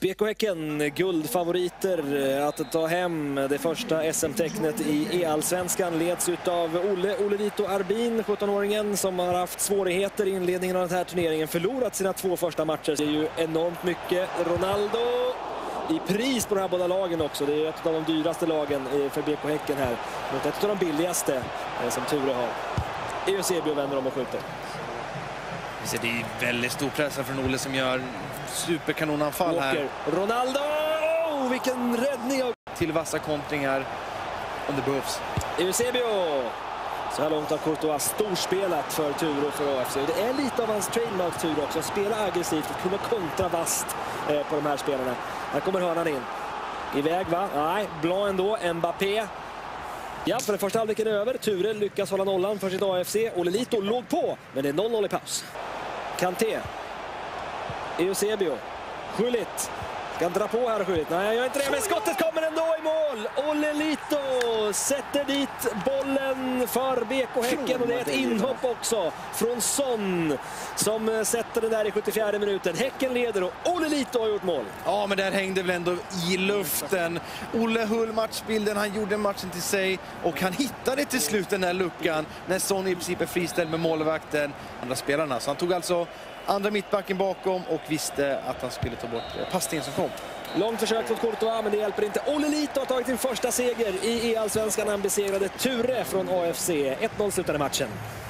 BK Häcken, guldfavoriter att ta hem det första SM-tecknet i E-allsvenskan, leds av Olle Lito Arbin, 17-åringen som har haft svårigheter i inledningen av den här turneringen, förlorat sina 2 första matcher. Det är ju enormt mycket Ronaldo i pris på de här båda lagen också. Det är ett av de dyraste lagen för BK Häcken här mot ett av de billigaste som Ture har. Eusebio vänder om och skjuter. Det är väldigt stor press från Olle som gör superkanonanfall här. Ronaldo! Vilken räddning! Till vassa kontringar om det behövs. Eusebio! Så här långt har Courtois storspelat för Ture och för AFC. Det är lite av hans trademark Ture också. Spela aggressivt och kunna kontra vast på de här spelarna. Här kommer hörnan in. Iväg va? Nej, Blanc ändå. Mbappé. Ja, för den första halvleken är över. Ture lyckas hålla nollan för sitt AFC. Olle Lito låg på, men det är 0-0 i paus. Kanté. Eusebio. Schullit. Ska dra på här Schullit. Nej, jag gör inte det, men skottet kommer ändå i mål. Olle Lito sätter dit bollen för BK Häcken och det är ett inhopp också från Son som sätter den där i 74:e minuten. Häcken leder och Olle Lito har gjort mål. Ja, men där hängde väl ändå i luften. Olle höll matchbilden, han gjorde matchen till sig och han hittade till slut den här luckan när Son i princip är friställd med målvakten, andra spelarna. Så han tog alltså andra mittbacken bakom och visste att han skulle ta bort passningen som kom. Långt försök från Courtois, men det hjälper inte. Olle Lito har tagit sin första seger i E-allsvenskan. Han besegrade Ture från AFC. 1-0 slutade matchen.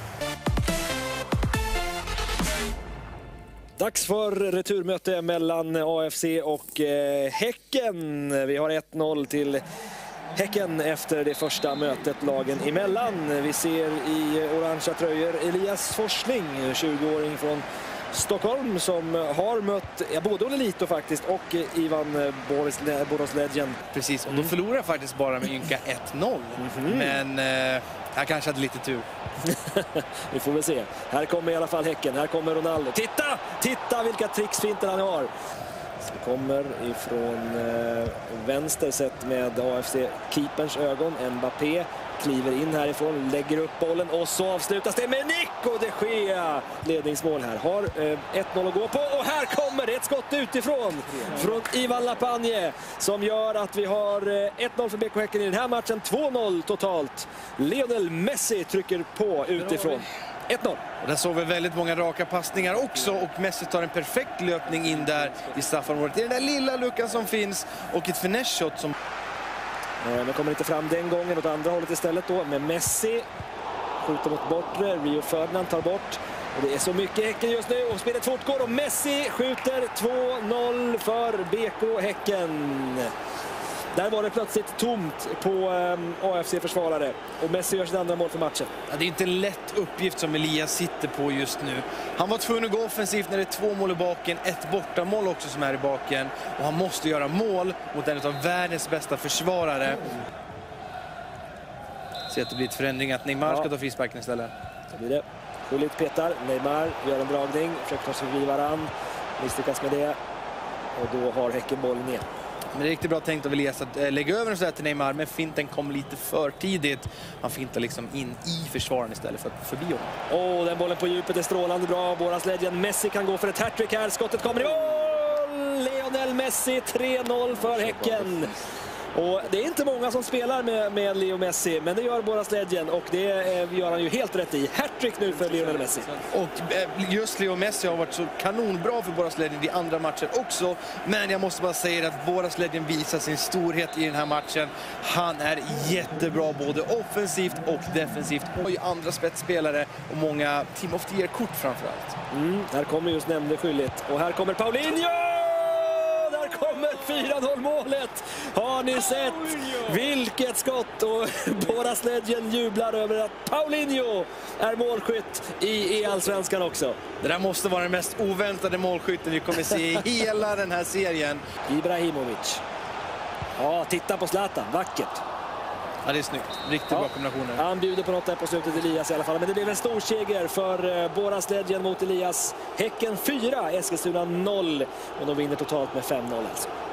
Dags för returmöte mellan AFC och Häcken. Vi har 1-0 till Häcken efter det första mötet lagen emellan. Vi ser i orangea tröjor Elias Forsling, 20-åring från Stockholm, som har mött både Olle Lito faktiskt och Ivan Borosledjen. Precis, och de förlorar faktiskt bara med ynka 1-0. Men jag kanske hade lite tur. Vi får väl se. Här kommer i alla fall Häcken. Här kommer Ronaldo. Titta vilka tricksfinter han har. Så kommer ifrån vänster sett med AFC-keeperns ögon. Mbappé kliver in härifrån, lägger upp bollen och så avslutas det med Nico de Gea. Ledningsmål här. Har 1-0 att gå på och här kommer det ett skott utifrån från Ivan Lapagne som gör att vi har 1-0 för BK Häcken i den här matchen. 2-0 totalt. Lionel Messi trycker på utifrån. 1-0. Och där såg vi väldigt många raka passningar också och Messi tar en perfekt löpning in där i straffområdet. Det är den där lilla luckan som finns och ett finesse-shot som... Men kommer inte fram den gången åt andra hållet istället då med Messi. Skjuter mot bortre, Rio Ferdinand tar bort. Och det är så mycket Häcken just nu och spelet fortgår och Messi skjuter 2-0 för BK Häcken. Där var det plötsligt tomt på AFC-försvarare och Messi gör sitt andra mål för matchen. Ja, det är inte en lätt uppgift som Elias sitter på just nu. Han var tvungen att gå offensivt när det är 2 mål i baken, ett bortamål också som är i baken. Och han måste göra mål mot en av världens bästa försvarare. Så att det blir ett förändring att Neymar ska ta frisparken istället. Så blir det. Schullit petar, Neymar gör en dragning, försöker ta sig förbi varann, misslyckas med det. Och då har Häcken bollen igen. Men det är riktigt bra tänkt av Elias att lägga över den så här till Neymar, men finten kom lite för tidigt. Han fintar liksom in i försvaren istället för förbi honom. Den bollen på djupet är strålande bra. Borosledjen. Messi kan gå för ett hattrick här. Skottet kommer i mål! Lionel Messi, 3-0 för Häcken. Och det är inte många som spelar med Leo Messi, men det gör Borosledjen och det gör han ju helt rätt i. Hattrick nu för Lionel Messi. Och just Leo Messi har varit så kanonbra för Borosledjen i andra matcher också. Men jag måste bara säga att Borosledjen visar sin storhet i den här matchen. Han är jättebra både offensivt och defensivt. Och ju andra spetsspelare och många Team of the Year-kort framförallt. Här kommer just nämnde Schullit. Och här kommer Paulinho! Kommer 4-0 målet. Har ni sett? Vilket skott! Och Borosledjen jublar över att Paulinho är målskytt i E-allsvenskan också. Det där måste vara den mest oväntade målskytten vi kommer se i hela den här serien. Ibrahimovic. Ja, titta på Zlatan. Vackert. Ja, det är snyggt. Riktigt bra kombinationer. Han bjuder på något där på slutet, Elias i alla fall. Men det blev en stor seger för Borosledjen mot Elias. Häcken 4, Eskilstuna 0. Och de vinner totalt med 5-0 alltså.